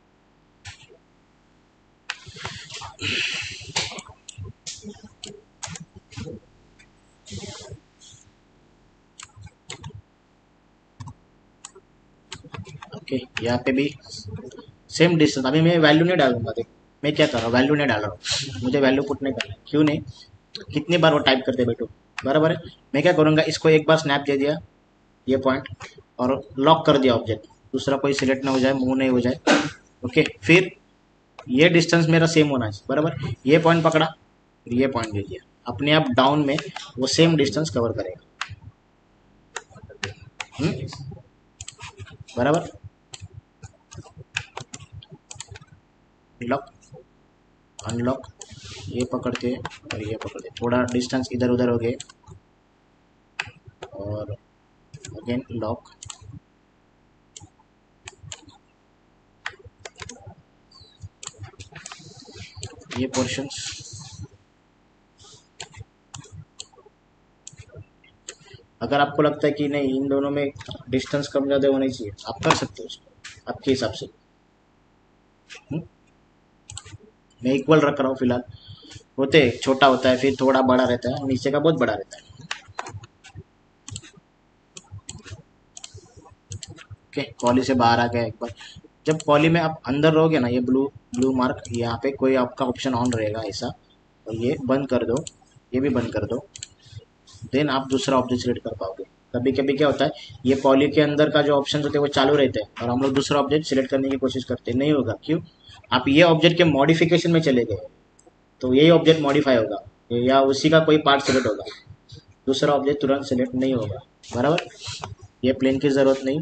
ओके, यहाँ पे भी सेम डिस्टेंस, अभी मैं वैल्यू नहीं डालूंगा। देख मैं क्या कर रहा हूँ, वैल्यू नहीं डाल रहा हूँ, मुझे वैल्यू पुट नहीं करना है, क्यों नहीं, कितनी बार वो टाइप करते बैठो, बराबर है। मैं क्या करूँगा, इसको एक बार स्नैप दे दिया ये पॉइंट, और लॉक कर दिया ऑब्जेक्ट, दूसरा कोई सिलेक्ट ना हो जाए, मूव नहीं हो जाए। ओके, फिर ये डिस्टेंस मेरा सेम होना चाहिए, बराबर। ये पॉइंट पकड़ा, फिर ये पॉइंट दे दिया, अपने आप डाउन में वो सेम डिस्टेंस कवर करेगा। बराबर। लॉक अनलॉक, ये पकड़ते हैं और ये पकड़ते हैं, थोड़ा डिस्टेंस इधर उधर हो गए और अगेन लॉक, ये पोर्शंस। अगर आपको लगता है कि नहीं इन दोनों में डिस्टेंस कम ज़्यादा होनी चाहिए, आप कर सकते हो उसको आपके हिसाब से। मैं इक्वल रख रहा हूँ फिलहाल। होते छोटा होता है फिर थोड़ा बड़ा रहता है, नीचे का बहुत बड़ा रहता है। ओके, पॉली से बाहर आ गया एक बार। जब पॉली में आप अंदर रहोगे ना, ये ब्लू ब्लू मार्क, यहाँ पे कोई आपका ऑप्शन ऑन रहेगा ऐसा, और ये बंद कर दो, ये भी बंद कर दो, देन आप दूसरा ऑब्जेक्ट सिलेक्ट कर पाओगे। कभी कभी क्या होता है, ये पॉली के अंदर का जो ऑप्शन होते हैं वो चालू रहते हैं और हम लोग दूसरा ऑब्जेक्ट सिलेक्ट करने की कोशिश करते हैं, नहीं होगा। क्यों? आप ये ऑब्जेक्ट के मॉडिफिकेशन में चले गए, तो यही ऑब्जेक्ट मॉडिफाई होगा या उसी का कोई पार्ट सिलेक्ट होगा, दूसरा ऑब्जेक्ट तुरंत सिलेक्ट नहीं होगा। बराबर, ये प्लेन की जरूरत नहीं,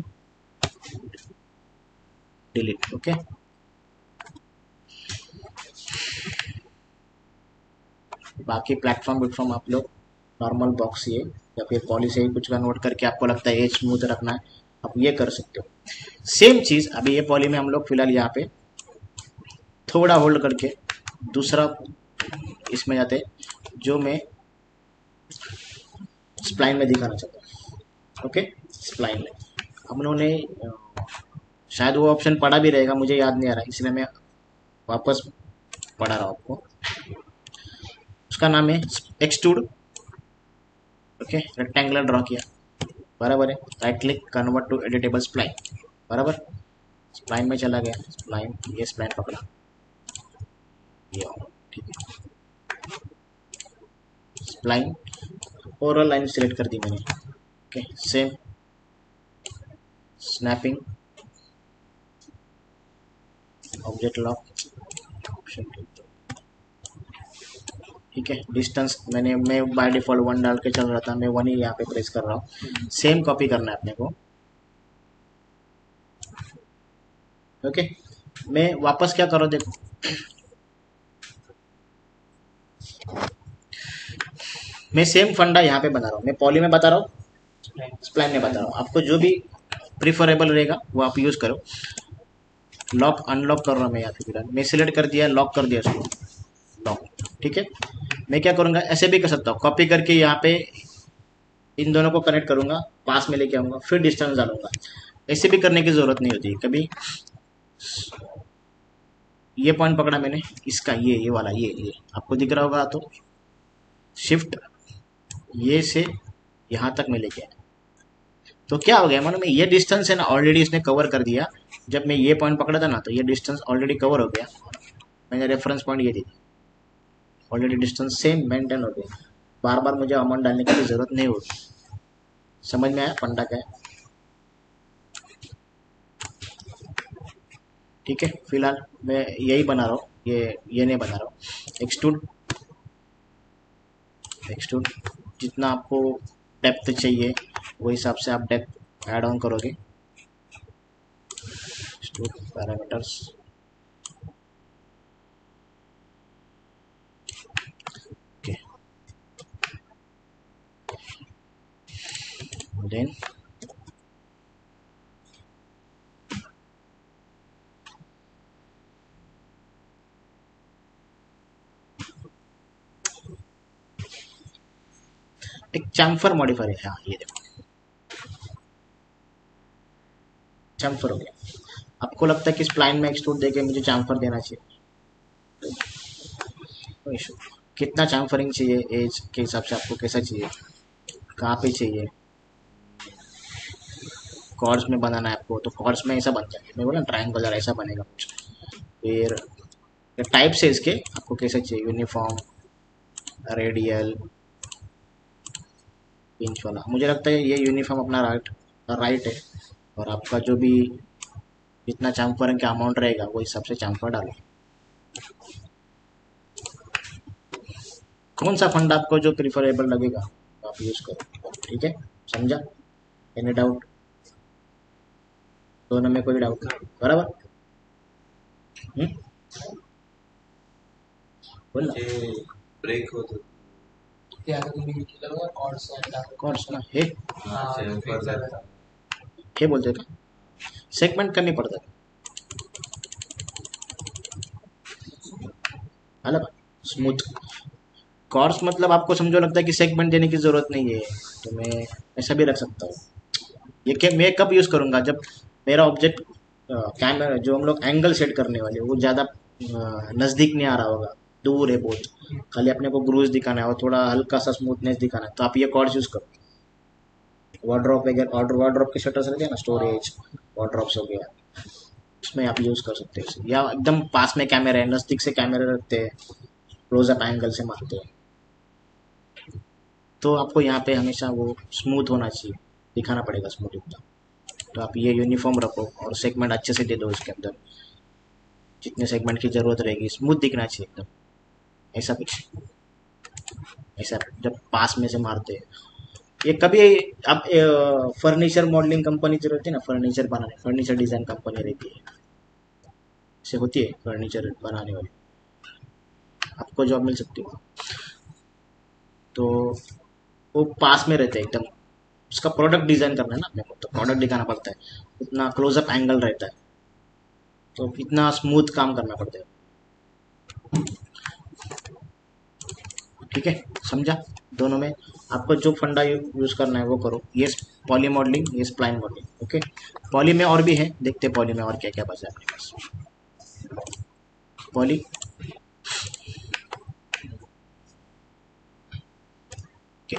डिलीट। ओके, बाकी प्लेटफॉर्म वेटफॉर्म आप लोग नॉर्मल बॉक्स ये या फिर पॉली से ही कुछ कन्वर्ट करके आपको लगता है एज स्मूथ रखना है, आप ये कर सकते हो। सेम चीज अभी ये पॉली में हम लोग फिलहाल यहाँ पे थोड़ा होल्ड करके दूसरा इसमें जाते हैं जो मैं स्प्लाइन में दिखाना चाहता हूँ। ओके, स्प्लाइन में हम उन्होंने शायद वो ऑप्शन पढ़ा भी रहेगा, मुझे याद नहीं आ रहा, इसलिए मैं वापस पढ़ा रहा हूँ आपको। उसका नाम है एक्सट्रूड। ओके, रेक्टेंगुलर ड्रॉ किया, बराबर है, right click convert to editable spline, बराबर, स्प्लाइन में चला गया, स्प्लाइन, ये स्प्लाइन पकड़ा, ये ठीक है, स्प्लाइन ओवरऑल लाइन सिलेक्ट कर दी मैंने। Okay, same snapping, object lock option, ठीक है, डिस्टेंस मैं बाय डिफॉल्ट 1 डाल के चल रहा था, मैं 1 ही यहाँ पे प्रेस कर रहा हूँ। सेम कॉपी करना है अपने को। ओके, मैं वापस क्या करो देखो, मैं सेम फंडा यहाँ पे बना रहा हूँ, मैं पॉली में बता रहा हूँ, स्प्लाइन में बता रहा हूँ, आपको जो भी प्रिफरेबल रहेगा वो आप यूज करो। लॉक अनलॉक कर रहा हूँ मैं यहाँ पे फिलहाल, मैं सिलेक्ट कर दिया, लॉक कर दिया इसको, लॉक, ठीक है। मैं क्या करूँगा, ऐसे भी कर सकता हूँ, कॉपी करके यहाँ पे इन दोनों को कनेक्ट करूंगा, पास में लेके आऊंगा, फिर डिस्टेंस डालूंगा। ऐसे भी करने की जरूरत नहीं होती। कभी ये पॉइंट पकड़ा मैंने, इसका ये वाला ये आपको दिख रहा होगा, तो शिफ्ट ये से यहाँ तक मैं लेके आया, तो क्या हो गया मानो में, ये डिस्टेंस है ना ऑलरेडी इसने कवर कर दिया। जब मैं ये पॉइंट पकड़ा था ना, तो ये डिस्टेंस ऑलरेडी कवर हो गया, मैंने रेफरेंस पॉइंट ये दी, ऑलरेडी डिस्टेंस सेम मेंटेन हो गया, बार बार मुझे अमाउंट डालने की जरूरत नहीं होगी। समझ में आया फंडा क्या है? ठीक है, फिलहाल मैं यही बना रहा हूँ, ये नहीं बना रहा हूँ। एक्सट्रूड, एक्सट्रूड जितना आपको डेप्थ चाहिए वो हिसाब से आप डेप्थ ऐड ऑन करोगे। एक्सट्रूड पैरामीटर्स, ओके, देन एक चैम्फर मॉडिफायर है, हाँ ये देखो चैम्फर हो गया। आपको लगता है कि स्प्लाइन में एक्सट्रूड देके मुझे चैम्फर देना चाहिए, कोई इशू। कितना चैम्फरिंग चाहिए एज के हिसाब से, आपको कैसा चाहिए, कहाँ पे चाहिए, कॉर्ड्स में बनाना है आपको तो कॉर्ड्स में ऐसा बन जाएगा, मैं बोला ट्रायंगुलर ऐसा बनेगा कुछ। फिर टाइप से इसके आपको कैसा चाहिए, यूनिफॉर्म, रेडियल, पिंच वाला, मुझे लगता है ये यूनिफॉर्म अपना राइट है, और आपका जो भी जितना चाम्फर का अमाउंट रहेगा वो हिसाब से चाम्फर डालो। कौन सा फंड आपको जो प्रिफरेबल लगेगा आप यूज करो, ठीक है, समझा? Any doubt? दोनों में कोई डाउट नहीं, बराबर? बोल जे ब्रेक होत होतं. ते आता तुम्ही हे केलं बघा कॉर्ड्स कॉर्ड्स ना हे हा, ते फिक्स झालं. झालं. हे बोलते का सेगमेंट कमी पड़ता है अलग स्मूथ कॉर्ड्स मतलब आपको समझो लगता है कि सेगमेंट देने की जरूरत नहीं है तो मैं ऐसा भी रख सकता हूँ ये क्या मैं कब यूज करूंगा जब मेरा ऑब्जेक्ट कैमरा जो हम लोग एंगल सेट करने वाले वो ज्यादा नजदीक नहीं आ रहा होगा दूर है बहुत खाली अपने को ग्रूज दिखाना है और थोड़ा हल्का सा स्मूथनेस दिखाना है तो आप ये कॉर्ड्स यूज करो वार्ड्रॉप वगैरह वार्ड्रॉप के शटर्स रहते हैं ना स्टोरेज वार्ड्रॉप्स हो गया उसमें आप यूज कर सकते हैं या एकदम पास में कैमरे है नजदीक से कैमरे रखते हैं क्लोजअप एंगल से मारते हैं तो आपको यहाँ पे हमेशा वो स्मूथ होना चाहिए दिखाना पड़ेगा स्मूथ एकदम तो आप ये यूनिफॉर्म रखो और सेगमेंट अच्छे से दे दो इसके अंदर जितने सेगमेंट की जरूरत रहेगी स्मूथ दिखना चाहिए एकदम ऐसा कुछ ऐसा जब पास में से मारते हैं ये कभी आप फर्नीचर मॉडलिंग कंपनी जो रहती है ना फर्नीचर बनाने फर्नीचर डिजाइन कंपनी रहती है से होती है फर्नीचर बनाने वाली आपको जॉब मिल सकती है तो वो पास में रहते हैं एकदम उसका प्रोडक्ट डिजाइन करना है ना अपने को तो प्रोडक्ट दिखाना पड़ता है उतना क्लोजअप एंगल रहता है तो इतना स्मूथ काम करना पड़ता है ठीक है समझा दोनों में आपको जो फंडा यूज करना है वो करो ये पॉली मॉडलिंग ये स्प्लाइन मॉडलिंग ओके पॉली में और भी है देखते हैं पॉली में और क्या क्या बचा है अपने पास पॉली ओके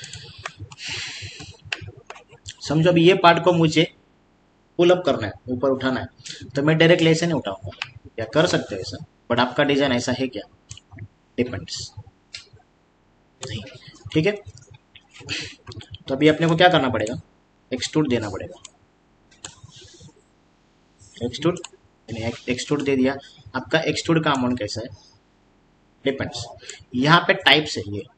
समझो अभी ये पार्ट को मुझे पुल अप करना है ऊपर उठाना है तो मैं डायरेक्ट ऐसे नहीं उठाऊंगा या कर सकते हो ऐसा बट आपका डिजाइन ऐसा है क्या डिपेंड्स नहीं ठीक है तो अभी अपने को क्या करना पड़ेगा एक्सट्रूड देना पड़ेगा एक्सट्रूड एक्सट्रूड दे दिया आपका एक्सट्रूड का अमाउंट कैसा है डिपेंड्स यहाँ पे टाइप्स है ये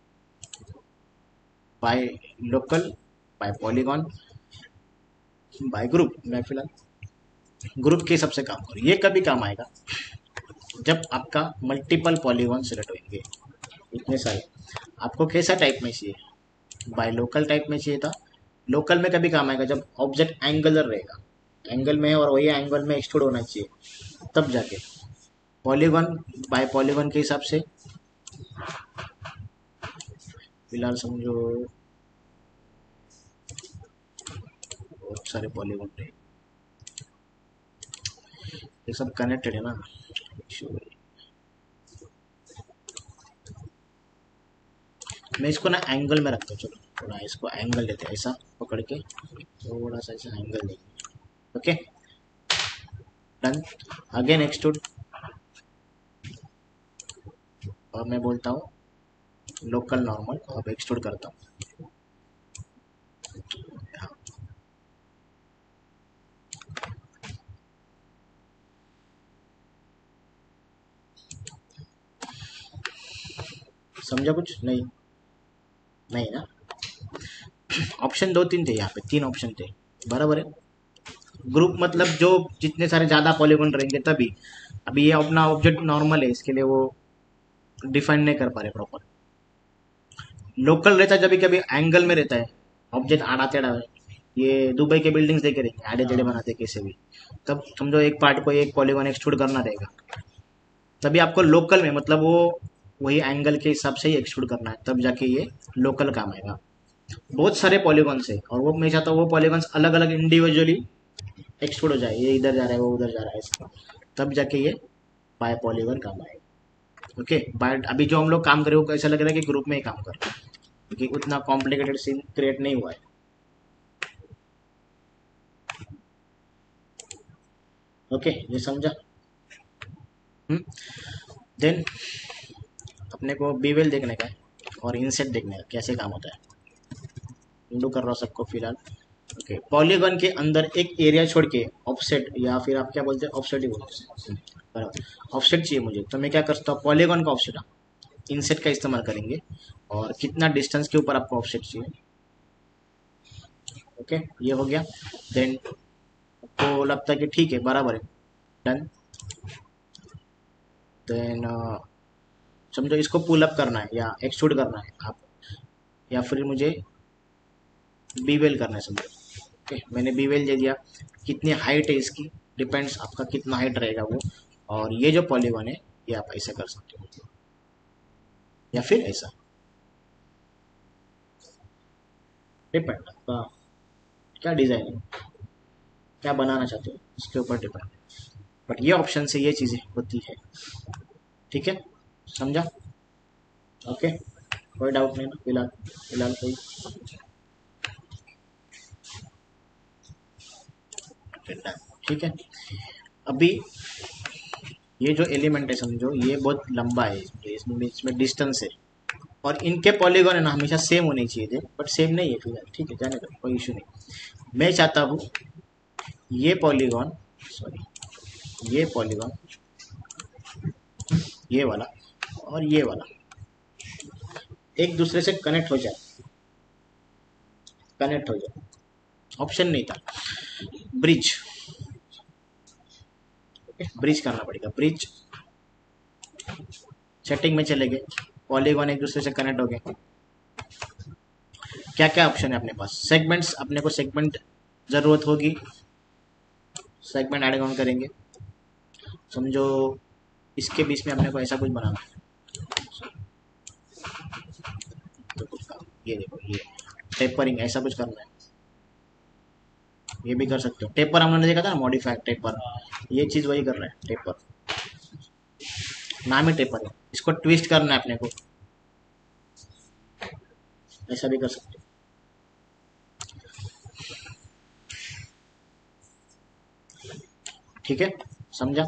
by local by polygon by group मैं फिलहाल ग्रुप के हिसाब से काम करूँ ये कभी काम आएगा जब आपका मल्टीपल पॉलीगॉन सेलेक्ट होंगे इतने सारे आपको कैसा टाइप में चाहिए बाय लोकल टाइप में चाहिए था लोकल में कभी काम आएगा जब ऑब्जेक्ट एंगलर रहेगा एंगल में है और वही एंगल में एक्सट्रूड होना चाहिए तब जाके पॉलीगॉन बाय पॉलीगॉन के हिसाब से फिलहाल समझो बहुत सारे पॉलीगॉन रहे ये सब कनेक्टेड है ना मैं इसको ना एंगल में रखता हूँ चलो थोड़ा इसको एंगल देते हैं ऐसा पकड़ के थोड़ा सा ऐसा एंगल देंगे ओके डन अगेन एक्सट्रूड और मैं बोलता हूँ लोकल नॉर्मल अब एक्सट्रूड करता हूँ समझा कुछ नहीं नहीं ना ऑप्शन दो तीन थे यहाँ पे तीन ऑप्शन थे बराबर है ग्रुप मतलब जो जितने सारे ज्यादा पॉलीगॉन रहेंगे तभी अभी ये अपना ऑब्जेक्ट नॉर्मल है इसके लिए वो डिफाइन नहीं कर पा रहे प्रॉपर लोकल रहता है जब कभी एंगल में रहता है ऑब्जेक्ट आड़ा टेढ़ा है ये दुबई के बिल्डिंग्स देखे रहेंगे आड़े टेढ़े बनाते हैं कैसे भी तब समझो एक पार्ट को एक पॉलीगॉन एक्सट्रूड करना रहेगा तभी आपको लोकल में मतलब वो वही एंगल के हिसाब से ही एक्सट्रूड करना है तब जाके ये लोकल काम आएगा बहुत सारे पॉलीगॉन्स है और वो मैं चाहता हूँ वो पॉलीगॉन्स अलग अलग इंडिविजुअली एक्सट्रूड हो जाए ये इधर जा रहा है वो उधर जा रहा है इसका तब जाके ये बाय पॉलीगॉन काम आएगा ओके बट अभी जो हम लोग काम कर रहे हो ऐसा लग रहा है कि ग्रुप में ही काम कर रहे हैं क्योंकि उतना कॉम्प्लिकेटेड सीन क्रिएट नहीं हुआ है ओके ये समझा देन अपने को बीवेल देखने का है और इनसेट देखने का कैसे काम होता है इंडू कर रहा हूँ सबको फिलहाल ओके पॉलीगॉन के अंदर एक एरिया छोड़ के ऑफसेट या फिर आप क्या बोलते हैं ऑफसेट ही बोलते हैं बराबर ऑफसेट चाहिए मुझे तो मैं क्या करता हूँ पॉलीगॉन का ऑफसेट इनसेट का इस्तेमाल करेंगे और कितना डिस्टेंस के ऊपर आपको ऑफसेट चाहिए ओके ये हो गया देन आपको लगता है कि ठीक है बराबर है डन देन समझो इसको पुल अप करना है या एक्सट्रूड करना है आप, या फिर मुझे बीवेल करना है समझो। ओके, मैंने बीवेल दे दिया। कितनी हाइट है इसकी डिपेंड्स, आपका कितना हाइट रहेगा वो। और ये जो पॉलीगॉन है ये आप ऐसा कर सकते हो या फिर ऐसा, डिपेंड आपका क्या डिजाइन है, क्या बनाना चाहते हो इसके ऊपर डिपेंड। बट ये ऑप्शन से ये चीजें होती है। ठीक है, समझा? ओके, कोई डाउट नहीं ना फिलहाल? फिलहाल कोई? ठीक है, अभी ये जो एलिमेंट है समझो ये बहुत लंबा है, इसमें डिस्टेंस है, और इनके पॉलीगॉन है ना हमेशा सेम होने चाहिए थे, बट सेम नहीं है फिलहाल। ठीक है, जाने दो, कोई इशू नहीं। मैं चाहता हूँ ये पॉलीगॉन, सॉरी ये पॉलीगॉन, ये वाला और ये वाला एक दूसरे से कनेक्ट हो जाए, कनेक्ट हो जाए। ऑप्शन नहीं था, ब्रिज, ब्रिज करना पड़ेगा। ब्रिज सेटिंग में चले गए, पॉलीगॉन एक दूसरे से कनेक्ट हो गए। क्या क्या ऑप्शन है अपने पास? सेगमेंट्स, अपने को सेगमेंट जरूरत होगी, सेगमेंट ऐड ऑन करेंगे। समझो इसके बीच में अपने को ऐसा कुछ बनाना है, तो कुछ काम, ये देखो ये टेपरिंग ऐसा कुछ करना है, ये भी कर सकते हो। टेपर हमने देखा था ना, मॉडिफाई टेपर, ये चीज वही कर रहा है, टेपर नाम ही टेपर है। इसको ट्विस्ट करना है अपने को, ऐसा भी कर सकते हो। ठीक है, समझा?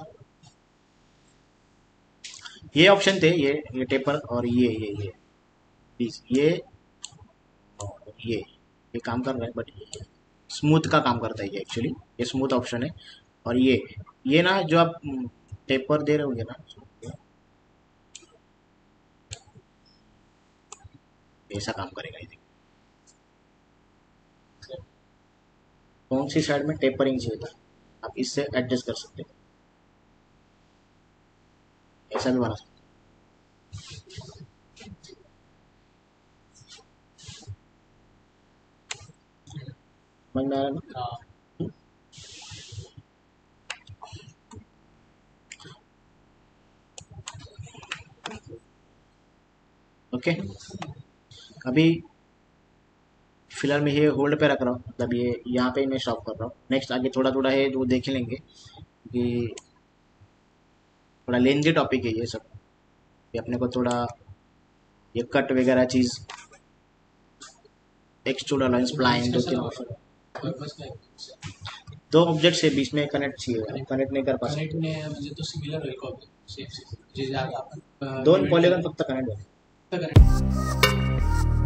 ये ऑप्शन थे, ये टेपर और ये प्लीज ये काम कर रहा है, बट ये स्मूथ का काम करता है ये एक्चुअली, ये स्मूथ ऑप्शन है। और ये ना जो आप टेपर दे रहे होगे ना, ऐसा काम करेगा ये। कौन सी साइड में टेपरिंग चाहिए था, आप इससे एडजस्ट कर सकते हो, ऐसा भी बना सकते हो। समझ में आ रहा है ना? हाँ ओके, अभी फिलहाल मैं ये होल्ड पे रख रहा हूँ, मतलब ये यहाँ पे मैं स्टॉप कर रहा हूँ। नेक्स्ट आगे थोड़ा थोड़ा है वो देख लेंगे, कि थोड़ा लेंदी टॉपिक है ये सब, कि अपने को थोड़ा ये कट वगैरह चीज, एक्सट्रूड अलाइन स्प्लाइन, दो तीन ऑप्शन, पर्पस का है। दो ऑब्जेक्ट से बीच में कनेक्ट चाहिए, कनेक्ट नहीं कर पा कनेक्ट सकते। में मुझे तो सिमिलर है कॉपी सेम जैसे आप दोनों पॉलीगॉन फक्त कनेक्ट हो। कनेक्ट